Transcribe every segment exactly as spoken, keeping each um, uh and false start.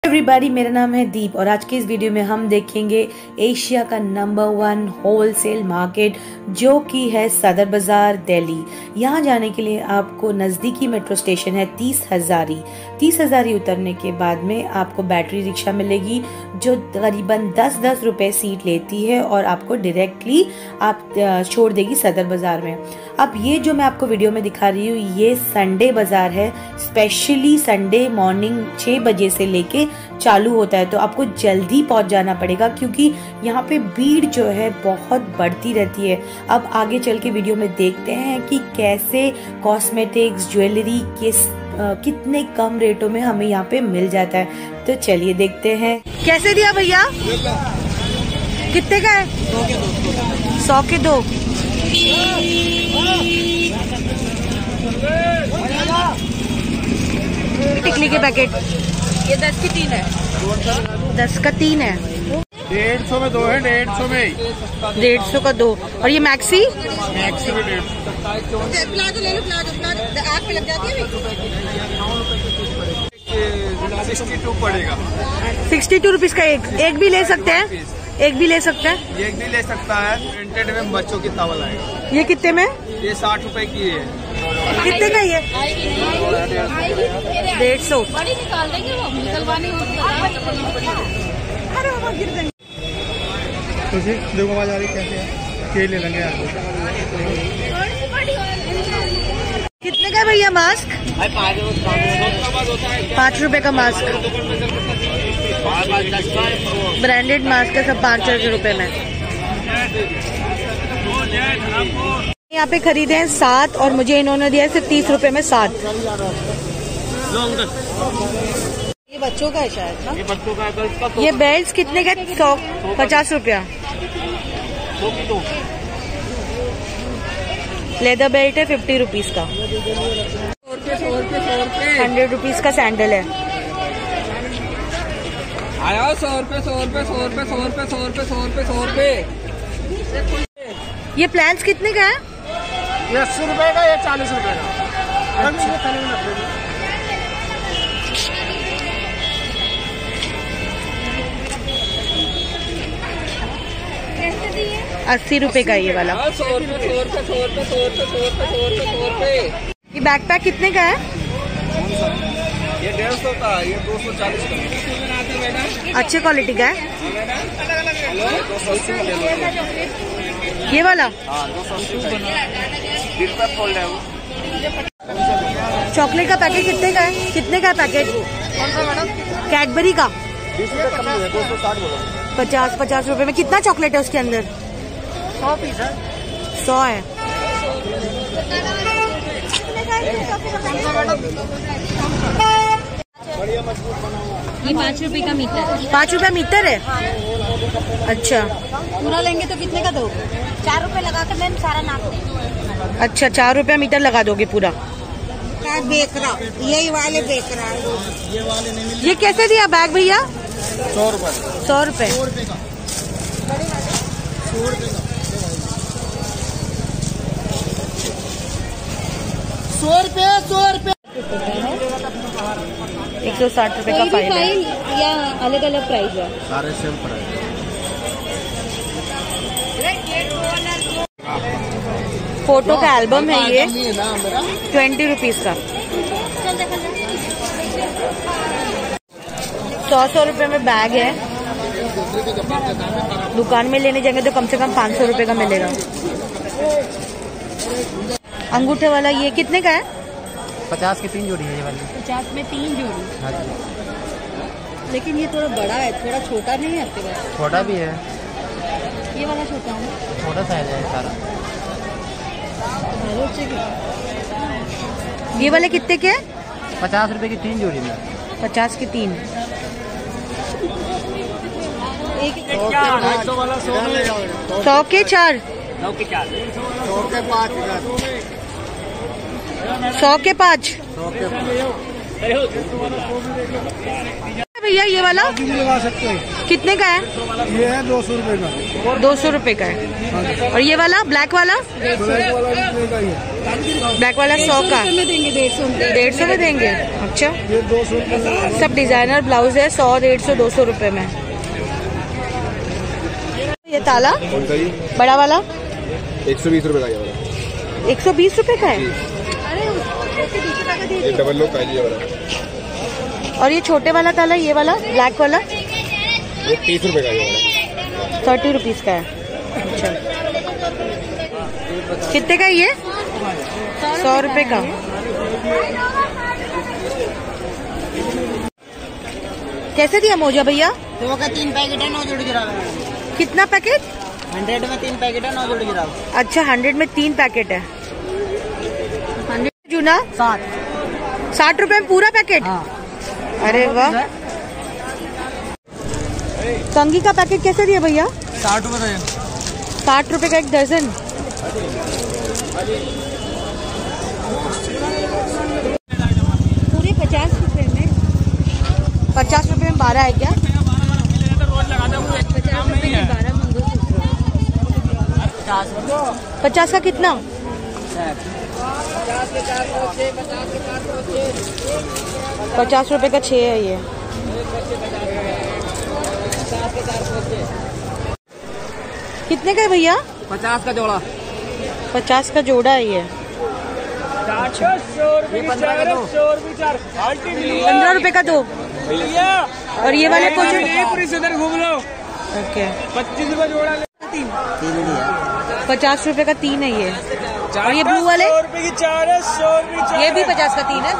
Everybody, मेरा नाम है दीप और आज के इस वीडियो में हम देखेंगे एशिया का नंबर वन होलसेल मार्केट जो कि है सदर बाजार दिल्ली। यहाँ जाने के लिए आपको नज़दीकी मेट्रो स्टेशन है तीस हज़ारी। तीस हज़ारी उतरने के बाद में आपको बैटरी रिक्शा मिलेगी जो करीबन दस दस रुपए सीट लेती है और आपको डायरेक्टली आप छोड़ देगी सदर बाजार में। अब ये जो मैं आपको वीडियो में दिखा रही हूँ ये संडे बाजार है, स्पेशली संडे मॉर्निंग छह बजे से लेके चालू होता है, तो आपको जल्दी पहुंच जाना पड़ेगा क्योंकि यहाँ पे भीड़ जो है बहुत बढ़ती रहती है। अब आगे चल के वीडियो में देखते हैं कि कैसे कॉस्मेटिक्स ज्वेलरी किस आ, कितने कम रेटों में हमें यहाँ पे मिल जाता है। तो चलिए देखते हैं। कैसे दिया भैया? कितने का है? सौ के दो। टिकली के पैकेट ये दस की तीन है। दस का तीन है। डेढ़ सौ में दो है। डेढ़ सौ में डेढ़ सौ का दो। और ये मैक्सी मैक्सी में डेढ़ प्लाजो ले लो। प्लाजो प्लाजो आग पे लग जाती है। सिक्सटी टू पड़ेगा। सिक्सटी टू रुपीज का एक एक भी ले सकते हैं। एक भी ले सकते हैं। एक भी ले सकता है। प्रिंटेड में बच्चों की टॉवल आएगा। ये कितने में? ये साठ रुपए की है। कितने का ये? डेढ़ सौ। बड़ी निकाल देंगे वो निकलवानी हो तो देखो आवाज आ रही कैसे है? ये ले लेंगे यार। कितने का भैया मास्क? पाँच रुपए का मास्क। ब्रांडेड मास्क है सब पाँच रुपए में। यहाँ पे खरीदे हैं सात और मुझे इन्होंने दिया है सिर्फ तीस रुपए में सात। ये बच्चों का है शायद ना? ये बच्चों का है। इसका ये बेल्ट कितने का? सौ पचास रुपया। लेदर बेल्ट है फिफ्टी रुपीज का। हंड्रेड रुपीज का सैंडल है। आया सौ रुपए सौ रुपए सौ रुपए सौ रुपए सौ रुपए सौ रुपए सौ रुपए। ये प्लांट्स कितने का है? ये अस्सी रुपए का, ये चालीस रुपए का। अस्सी रुपए का ये वाला। सौ रुपए सौ रुपए सौ रुपए सौ रुपए सौ रुपए सौ रुपए सौ रुपए। ये बैकपैक कितने का है? ये डेढ़ सौ का, ये दो सौ चालीस का। अच्छे क्वालिटी का है। दो सौ अस्सी में ले लो। ये वाला दो सौ अस्सी का फोल्ड है वो। चॉकलेट का पैकेट कितने का है? कितने का है पैकेट? कैडबरी का बीस रुपए कम है। दो सौ साठ बोलो। पचास पचास रुपए में कितना चॉकलेट है उसके अंदर? सौ पीस है। सौ है। ये पाँच रुपए का मीटर है। पाँच रुपए मीटर है। अच्छा पूरा लेंगे तो कितने का दो? चार रुपए लगा कर मैम सारा नाप दें। अच्छा चार रुपया मीटर लगा दोगे पूरा? बेच रहा यही वाले बेच रहा है। ये वाले नहीं मिल। ये कैसे दिया बैग भैया? सौ रुपए सौ रुपए। सौ रुपए का। सौ रुपए का। सौ रुपए सौ रुपए। एक सौ साठ रुपए का फाइल है या अलग अलग प्राइस है? सारे सेम प्राइस। फोटो का एल्बम है ये ट्वेंटी रुपीज का। सौ सौ रुपए में बैग है। दुकान में लेने जाएंगे तो कम से कम पाँच सौ रुपए का मिलेगा। अंगूठे वाला ये कितने का है? पचास की तीन जोड़ी है ये वाली। पचास में तीन जोड़ी। हाँ जी। लेकिन ये थोड़ा बड़ा है, थोड़ा छोटा नहीं है आपके पास? छोटा भी है। ये वाला छोटा है। छोटा साइज है सारा। ये वाले कितने के? पचास रुपए की तीन जोड़ी में। पचास की तीन। सौ के चार। सौ के चार। सौ के पाँच। सौ के पाँच। सौ के भैया ये वाला लगा सकते हैं। कितने का है? ये है दो सौ रुपए का। दो सौ रुपए का है। और ये वाला ब्लैक वाला? ब्लैक वाला कितने का है? ब्लैक वाला सौ का डेढ़ सौ में देंगे। अच्छा, ये दो सौ सब डिजाइनर ब्लाउज है, सौ डेढ़ सौ दो सौ रुपए में। ये ताला बड़ा वाला एक सौ बीस रुपए का है। एक सौ बीस रुपए का है। ये डबल लो पहली वाला। और ये छोटे वाला ताला, ये वाला ब्लैक वाला वो तीस रुपए का है। थर्टी रुपीज का है। अच्छा, कितने का है ये? सौ रुपए का। कैसे दिया मोजा भैया? दो का तीन पैकेट है, नौ जोड़ी गिरा। कितना पैकेट? हंड्रेड में तीन पैकेट है, नौ जोड़ी गिरा। अच्छा, हंड्रेड में तीन पैकेट है। हंड्रेड जूना साठ साठ रुपए में पूरा पैकेट। हाँ। अरे वाह। कंघी का पैकेट कैसे दिया भैया? साठ रुपए साठ रुपए का एक दर्जन। पूरे पचास रुपए में। पचास रुपए में बारह है क्या? पचास रुपए के बारह मंगलसूत्र। पचास का कितना? पचास रुपए का छह है ये। कितने का है भैया? पचास का जोड़ा। पचास का जोड़ा है ये। पंद्रह रुपए का दो। और ये वाले को इधर घूम लो। ओके, पच्चीस रुपए जोड़ा। तीन पचास रुपए का तीन है ये। और ये ब्लू वाले? रुपए की चार है, सौ रुपए। ये भी पचास का तीन है।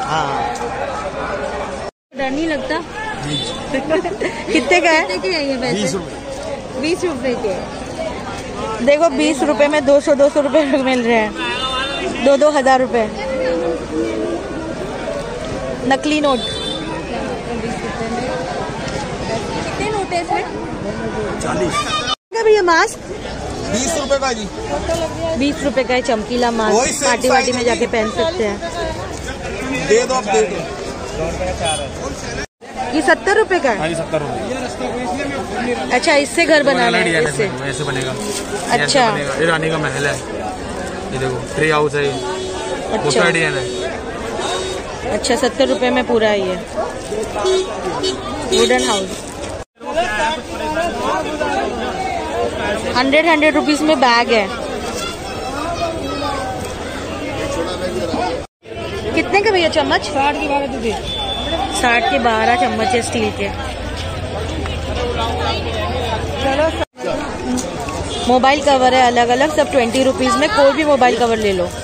डर नहीं लगता? कितने का है? बीस रुपए। बीस रुपए के। देखो, बीस रुपए में दो सौ दो सौ रुपए मिल रहे हैं। दो दो हजार रुपए। नकली नोट। कितने नोट है इसमें? चालीस। भैया मास्क बीस रुपए का जी। बीस रुपए का है चमकीला वही मास्क। सेम पार्टी वार्टी में साइज जाके पहन सकते हैं। दे दो आप, दे दो। ये सत्तर रुपए का है। हाँ जी, सत्तर रुपए। अच्छा, इससे घर बनाना है? इससे ऐसे बनेगा। अच्छा, ये रानी का महल है। ये देखो, ट्री हाउस है। अच्छा डिजाइन है। अच्छा, सत्तर रुपए में पूरा है ये wooden house. Hundred hundred rupees में बैग है। कितने के भैया चम्मच? साठ की बारह दे। साठ के बारह चम्मच है स्टील के। मोबाइल कवर है अलग अलग, सब ट्वेंटी रुपीज में। कोई भी मोबाइल कवर ले लो,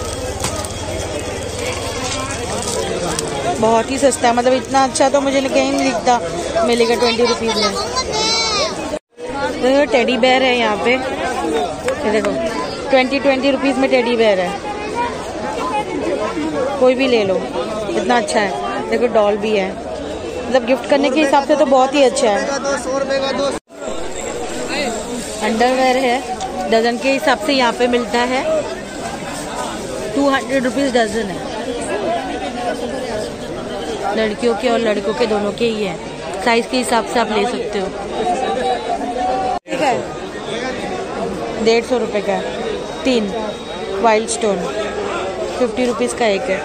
बहुत ही सस्ता है। मतलब इतना अच्छा तो मुझे कहीं नहीं दिखता मिलेगा ट्वेंटी रुपीज में। तो टेडी बेयर है यहाँ पे, ये देखो, ट्वेंटी ट्वेंटी रुपीज में टेडी बेयर है। कोई भी ले लो, इतना अच्छा है। देखो, डॉल भी है। मतलब गिफ्ट करने के हिसाब से तो बहुत ही अच्छा है। अंडरवेयर है, डजन के हिसाब से यहाँ पे मिलता है। टू हंड्रेड रुपीज डजन है। लड़कियों के और लड़कों के दोनों के ही है। साइज के हिसाब से आप ले सकते हो। ठीक है, डेढ़ सौ रुपये का है तीन। वाइल्ड स्टोन फिफ्टी रुपीज़ का एक है।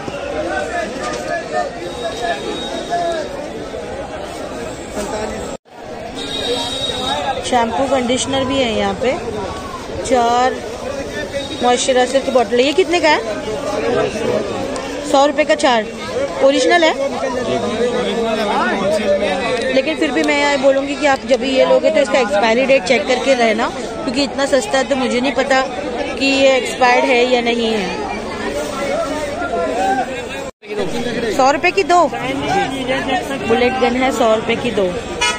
शैम्पू कंडीशनर भी है यहाँ पे। चार मॉइस्चराइजर की बोतल। ये कितने का है? सौ रुपये का चार। ओरिजिनल है, लेकिन फिर भी मैं यहाँ बोलूँगी कि आप जब भी ये लोगे तो इसका एक्सपायरी डेट चेक करके रहना, क्योंकि इतना सस्ता है तो मुझे नहीं पता कि ये एक्सपायर्ड है या नहीं है। सौ रुपए की दो बुलेट गन है। सौ रुपए की दो।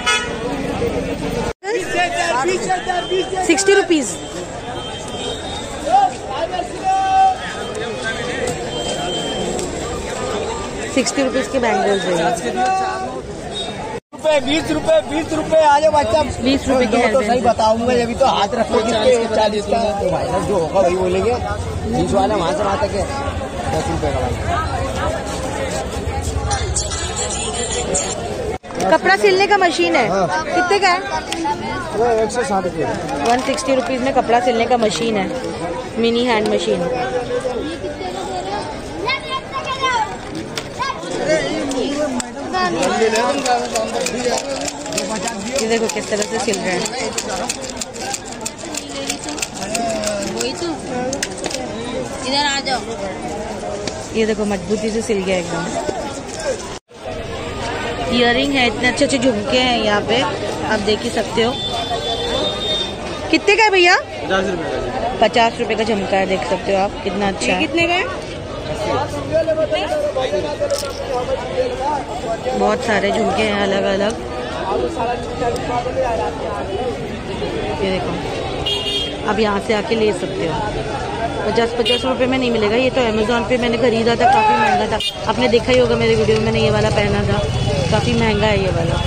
Sixty rupees. सिक्सटी रुपीज के बैंगल्स है। बीस रुपए बीस रुपए आ जाओ बच्चा। बीस रुपए की तो सही बताऊंगा, अभी तो हाथ रखोगे चालीस का तो भाई साहब जो होगा वही बोलेंगे। बीस वाला वहाँ से वहाँ तक है, दस रुपए का भाई। कपड़ा सिलने का मशीन है, कितने का है? एक सौ साठ रुपये। वन सिक्सटी रुपीज में कपड़ा सिलने का मशीन है, मिनी हैंड मशीन। ये देखो किस तरह से सिल रहे हैं। वही तो, इधर आ जाओ। ये देखो मजबूती से सिल गया एकदम। इयरिंग है, इतने अच्छे अच्छे झुमके हैं यहाँ पे, आप देख ही सकते हो। कितने का है भैया? पचास रुपए पचास रुपए का झुमका है, देख सकते हो आप कितना अच्छा है। कितने का है? बहुत सारे झुमके हैं अलग अलग। ये देखो, आप यहाँ से आके ले सकते हो। पचास पचास रुपए में नहीं मिलेगा ये तो। अमेजोन पे मैंने खरीदा था, काफ़ी महंगा था। आपने देखा ही होगा मेरे वीडियो में, मैंने ये वाला पहना था, काफ़ी महंगा है ये वाला।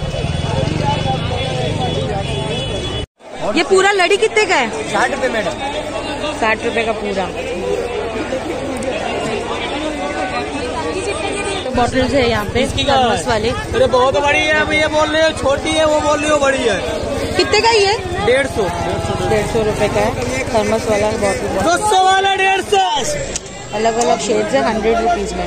ये पूरा लड़ी कितने का है? साठ रुपए मैडम। साठ रुपए का पूरा। बॉटल्स है यहाँ पे थर्मस वाले। अरे बहुत बड़ी है, भैया बोल रहे हो छोटी है, वो बोल रही हो बड़ी है। कितने का ये? डेढ़ सौ डेढ़ सौ रुपए का है थर्मस वाला बॉटल। दो सौ वाला डेढ़ सौ। अलग अलग शेड्स है, हंड्रेड रुपीज में।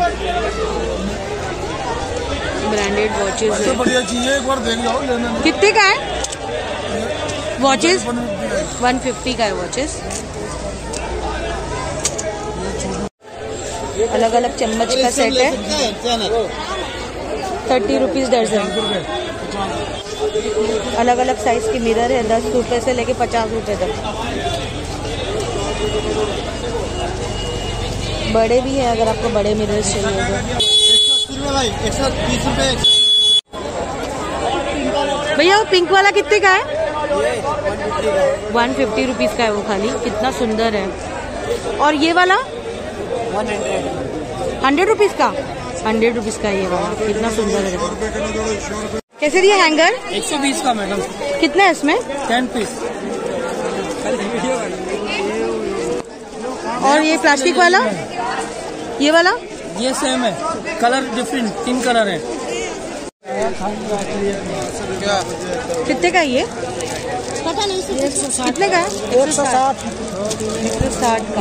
ब्रांडेड वॉचेज है। बढ़िया चीज है, एक बार देख जाओ लेना। कितने का है वॉचेस? वन फिफ्टी का है वॉचेस। अलग अलग चम्मच का सेट है, थर्टी रुपीज दर्जन। अलग अलग साइज की मिरर है, दस रुपए से लेके पचास रुपए तक। बड़े भी हैं अगर आपको बड़े मिरर्स चाहिए तो। एक सौ बीस रुपए। भैया वो पिंक वाला कितने का है? वन फिफ्टी रुपीज का है वो खाली, कितना सुंदर है। और ये वाला हंड्रेड रुपीज का, हंड्रेड रुपीज का ये वाला, कितना सुंदर है। कैसे दिया हैंगर? एक सौ बीस का मैडम। कितना है इसमें? Ten piece. और ये प्लास्टिक वाला, ये वाला ये सेम है, कलर डिफरेंट, तीन कलर है। कितने का है ये? पता नहीं, कितने का है? एक सौ साठ। एक सौ साठ का।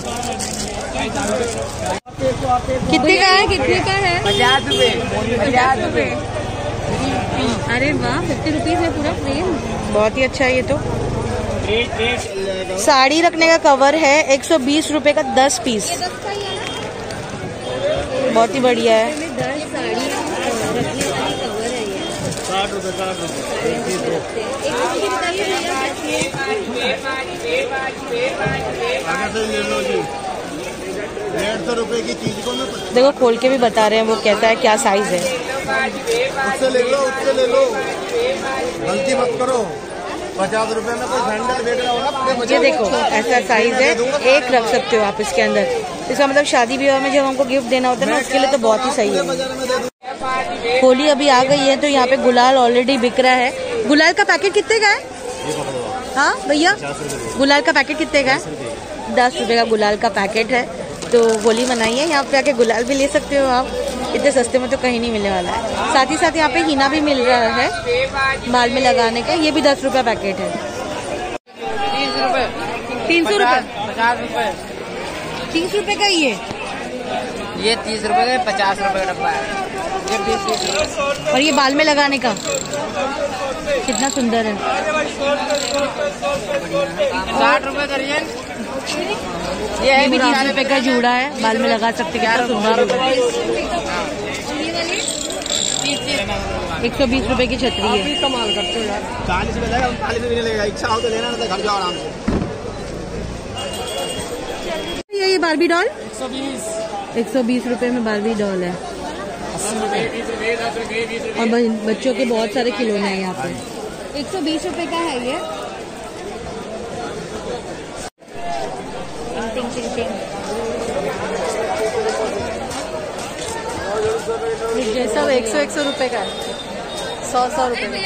कितने का है? कितने का है? पचास रुपए। पचास रुपए। अरे वाह, फिफ्टी रुपीज है पूरा फ्रेम। बहुत ही अच्छा है ये तो। साड़ी रखने का कवर है, एक सौ बीस रुपए का दस पीस। बहुत ही बढ़िया है। साठ रुपए साठ रुपए। आगे से ले लो जी, डेढ़ सौ रुपए की चीज को मैं देखो खोल के भी बता रहे हैं वो कैसा है, क्या साइज है। उससे ले लो, उससे ले लो, गलती मत करो। पचास रुपए में कोई सैंडल बेच रहा हो ना। ये देखो ऐसा साइज है, एक रख सकते हो आप इसके अंदर। इसका मतलब शादी विवाह में जब हमको गिफ्ट देना होता है ना, उसके लिए तो बहुत ही सही है। होली अभी आ गई है तो यहाँ पे गुलाल ऑलरेडी बिक रहा है। गुलाल का पैकेट कितने का है? हाँ भैया, गुलाल का पैकेट कितने का है? दस रुपए का गुलाल का पैकेट है। तो होली मनाइए, यहाँ पे आके गुलाल भी ले सकते हो आप। इतने सस्ते में तो कहीं नहीं मिलने वाला है। साथ ही साथ यहाँ पे हीना भी मिल रहा है बाल में लगाने का, ये भी दस रुपए पैकेट है। तीस रुपए। तीन सौ रुपए पचास रुपए। तीस रुपए का ये ये तीस रुपए का, पचास रुपए का डब्बा है। ये बीस रुपए। और ये बाल में लगाने का कितना सुंदर है। साठ रुपए करिए। ये भी तीस रुपए का जूड़ा है, बाल में लगा सकते, कितना सुंदर है। एक सौ बीस रुपए की छतरी है। कमाल करते हो यार। चालीस में जाएगा, चालीस में नहीं लगेगा। इच्छा हो तो लेना, नहीं तो घर जाओ आराम से। ये ये बारबी डॉल एक सौ बीस। एक सौ बीस रुपए में बारबी डॉल है। और बच्चों के बहुत सारे खिलौने हैं यहाँ पे। एक सौ बीस रुपए का है ये। टिंग टिंग टिंग। ये सब एक सौ एक सौ रुपए का है, सौ सौ रुपए में।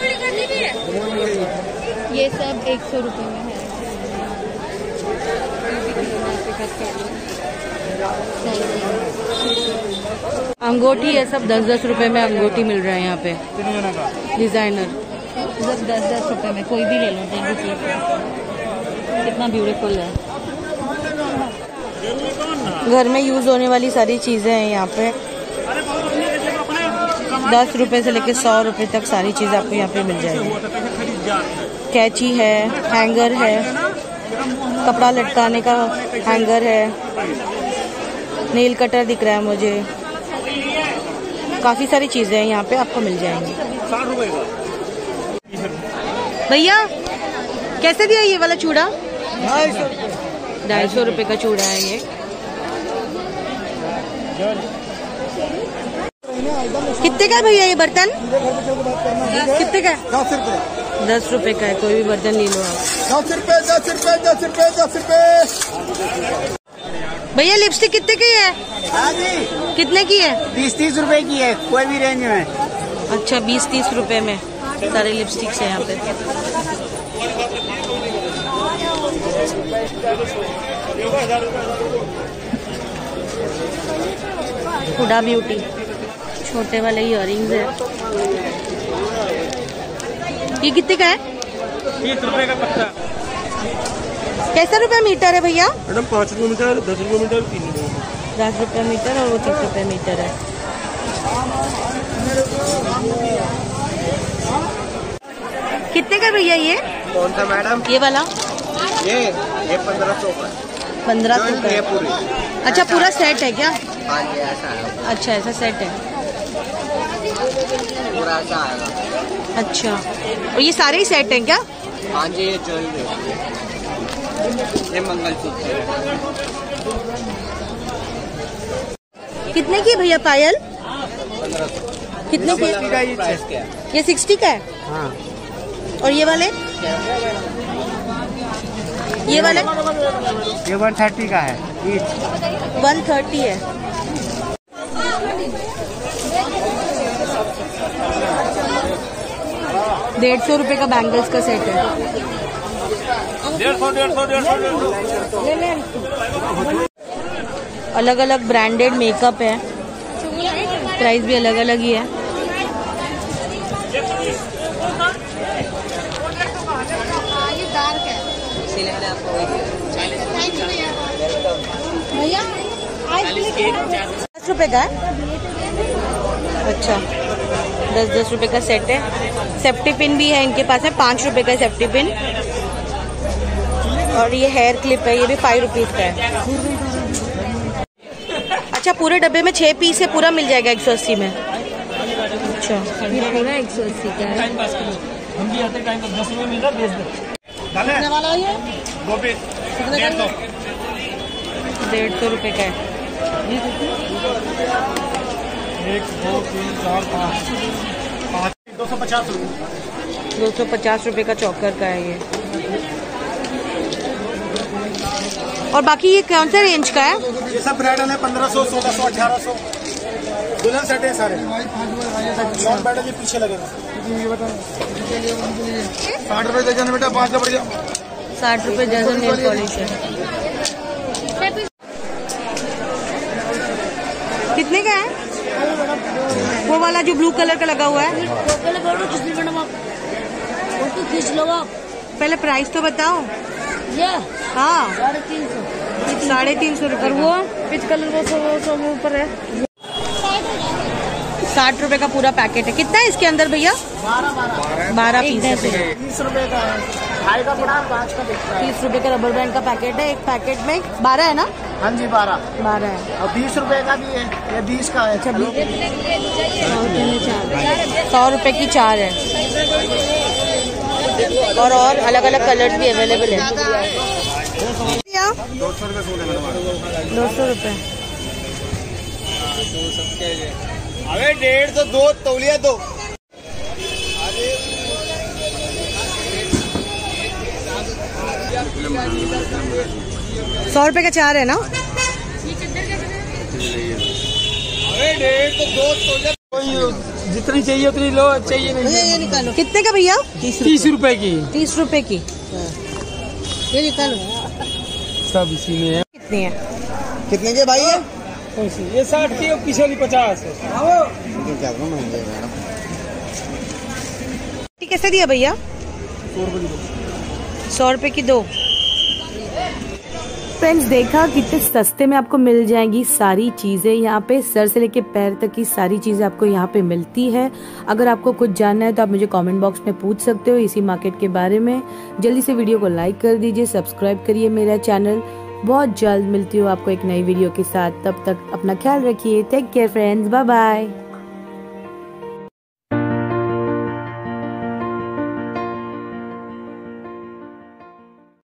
ये सब एक सौ रुपए में है। सही है। अंगूठी है सब दस दस रुपए में अंगूठी मिल रहा है यहाँ पे डिजाइनर, सब दस दस रुपए में कोई भी ले लो, देखिए कितना ब्यूटीफुल है। घर में यूज होने वाली सारी चीजें हैं यहाँ पे, दस रुपए से लेकर सौ रुपए तक सारी चीजें आपको यहाँ पे मिल जाएगी। कैंची है, हैंगर है, कपड़ा लटकाने का हैंगर है, नेल कटर दिख रहा है मुझे, काफी सारी चीजें हैं यहाँ पे आपको मिल जाएंगी। भैया कैसे दिया ये वाला चूड़ा? ढाई सौ रुपए का चूड़ा है ये। कितने का है भैया ये बर्तन? कितने का है? दस रुपए। दस रुपए का है, कोई भी बर्तन ले लो आप। दस रुपए दस रुपए दस रुपए दस रुपए। भैया लिपस्टिक कितने की है? हाँ जी, कितने की है? बीस तीस रुपए की है, कोई भी रेंज में। अच्छा, बीस तीस रुपए में सारे लिपस्टिक्स है यहाँ पे। हुडा ब्यूटी, छोटे वाले इयररिंग्स है। ये कितने का है? तीस रुपए का पत्ता। कैसा रुपए मीटर है भैया? मैडम पाँच रुपए मीटर, दस रुपए मीटर, तीन रुपए। दस रुपए मीटर और वो तीस रुपए मीटर है। कितने का भैया ये? कौन सा मैडम? ये वाला ये ये पंद्रह सौ का। पंद्रह सौ का ये है। पूरी। अच्छा, पूरा सेट है क्या? हाँ जी, ऐसा है, अच्छा, ऐसा सेट है। पूरा ऐसा आएगा। अच्छा, और ये सारे ही सेट हैं क्या? हाँ जी, ये ज्वेलरी, ये मंगलसूत्र है। कितने की है भैया पायल? कितने की? का ये प्राइस क्या है? ये सिक्सटी का है। हाँ। और ये वाले? ये वाले ये वन थर्टी का है। वन थर्टी है। डेढ़ सौ रुपए का बैंगल्स का सेट है। डेढ़ सौ डेढ़ सौ डेढ़ सौ। अलग अलग ब्रांडेड मेकअप है, प्राइस भी अलग अलग ही है। भैया दस रुपए का है। अच्छा, दस दस रुपए का सेट है। सेफ्टी पिन भी है इनके पास है, पाँच रुपए का सेफ्टी पिन। और ये हेयर क्लिप है, ये भी फाइव रुपीज का है। अच्छा, पूरे डब्बे में छह पीस है, पूरा मिल जाएगा एक सौ अस्सी में। अच्छा, ये पूरा एक सौ अस्सी का है। वाला ये डेढ़ सौ रुपए का है। एक दो तीन चार पाँच दो सौ पचास रुपये। दो सौ पचास रुपए का चौकर का है ये। और बाकी ये कौन सा रेंज का है? ये सब ब्राइडल है, पंद्रह सौ, सोलह सौ, अठारह सौ। दुल्हन सेट है सारे। शॉर्ट ब्राइडल ये पीछे लगेगा। साठ रुपए दर्जन बेटा, पाँच का बढ़िया। साठ रुपए दर्जन नेल पॉलिश है। कितने का है? वो वाला जो ब्लू कलर का लगा हुआ है। पहले प्राइस तो बताओ। ये हाँ, साढ़े तीन सौ। साढ़े तीन सौ रुपये। वो पिच कलर वो सौ सौ ऊपर है। साठ रुपए का पूरा पैकेट है। कितना है इसके अंदर भैया? बारह पीस है। तीस रुपए का है, ढाई का पड़ा, पाँच का बिकता है। तीस रुपए का रबर बैंड का पैकेट है। एक पैकेट में बारह है ना? हाँ जी, बारह। बारह है। और बीस रुपए का भी है, ये बीस का है। अच्छा, सौ रुपए की चार है। और और अलग अलग कलर भी अवेलेबल है। दो सौ रुपये सूट है। दो सौ रुपये। अरे डेढ़ सौ दो तौलिया दो। सौ रुपए का चार है ना? अरे डेढ़ सौ दो तौलिया। जितनी चाहिए उतनी लो, चाहिए नहीं। ये निकालो। कितने का भैया? तीस रुपए की। तीस रुपए की। ये निकालो। सब इसी में है। कितनी है? कितने के भाई है? कौन सी? ये साठ की और पीछे वाली पचास है। महंगे मैडम। कैसे दिया भैया? सौ रुपए की दो। फ्रेंड्स देखा कितने सस्ते में आपको मिल जाएंगी सारी चीज़ें। यहाँ पे सर से लेके पैर तक की सारी चीज़ें आपको यहाँ पे मिलती है। अगर आपको कुछ जानना है तो आप मुझे कमेंट बॉक्स में पूछ सकते हो इसी मार्केट के बारे में। जल्दी से वीडियो को लाइक कर दीजिए, सब्सक्राइब करिए मेरा चैनल। बहुत जल्द मिलती हूँ आपको एक नई वीडियो के साथ। तब तक अपना ख्याल रखिए। Take care friends, bye bye.